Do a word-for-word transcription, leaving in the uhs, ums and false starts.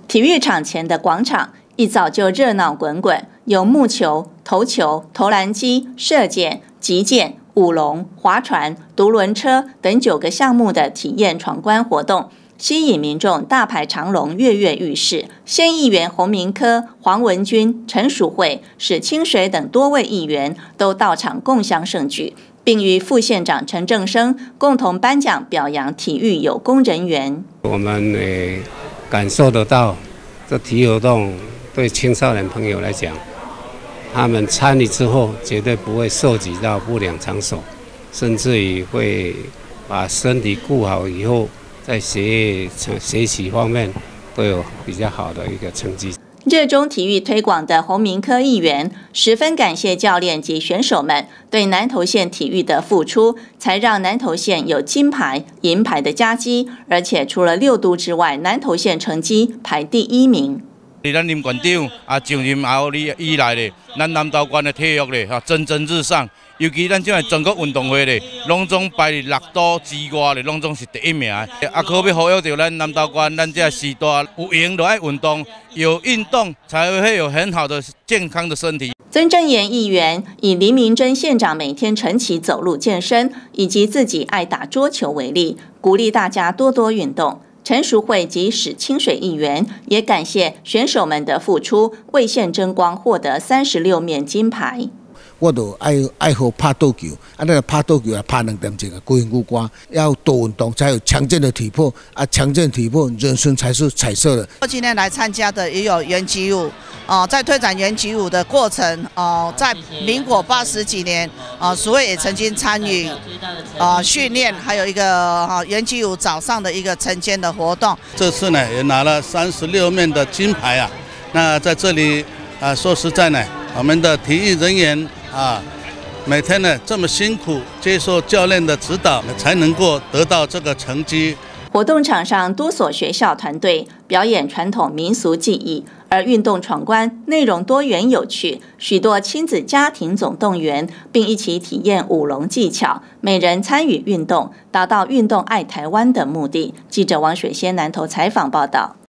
体育场前的广场一早就热闹滚滚，有木球、投球、投篮机、射箭、击剑、舞龙、划船、独轮车等九个项目的体验闯关活动，吸引民众大排长龙，跃跃欲试。县议员洪明科、黄文君、陈淑慧、史清水等多位议员都到场共襄盛举，并与副县长陈正生共同颁奖表扬体育有功人员。 我们呃感受得到，这体育活动对青少年朋友来讲，他们参与之后绝对不会涉及到不良场所，甚至于会把身体顾好以后，在学业、学习方面都有比较好的一个成绩。 热衷体育推广的洪明科议员十分感谢教练及选手们对南投县体育的付出，才让南投县有金牌、银牌的佳绩，而且除了六都之外，南投县成绩排第一名。 咱林县长啊上任后以来咧，咱南投县的体育咧哈蒸蒸日上，尤其咱这个全国运动会咧，拢总排入六都之外咧，拢总是第一名。啊，可要呼吁到咱南投县，咱这时代有闲就爱运动，有运动才会有很好的健康的身体。 曾正言议员以林明珍县长每天晨起走路健身，以及自己爱打桌球为例，鼓励大家多多运动。陈淑慧及史清水议员也感谢选手们的付出，为县争光，获得三十六面金牌。 我就爱爱好拍桌球，啊，那个拍桌球啊，拍两点钟啊，高兴歌要多运动，才有强健的体魄啊，强健体魄，人生才是彩色的。 今天来参加的也有圆举舞，哦、呃，在推展圆举舞的过程，哦、呃，在民国八十几年，啊、呃，所谓也曾经参与，呃，训练，还有一个哈圆举舞早上的一个晨间的活动。 这次呢，也拿了三十六面的金牌啊。那在这里啊、呃，说实在呢，我们的体育人员。啊，每天呢这么辛苦，接受教练的指导，才能够得到这个成绩。 活动场上多所学校团队表演传统民俗技艺，而运动闯关内容多元有趣，许多亲子家庭总动员，并一起体验舞龙技巧，每人参与运动，达到运动爱台湾的目的。记者王水仙南投采访报道。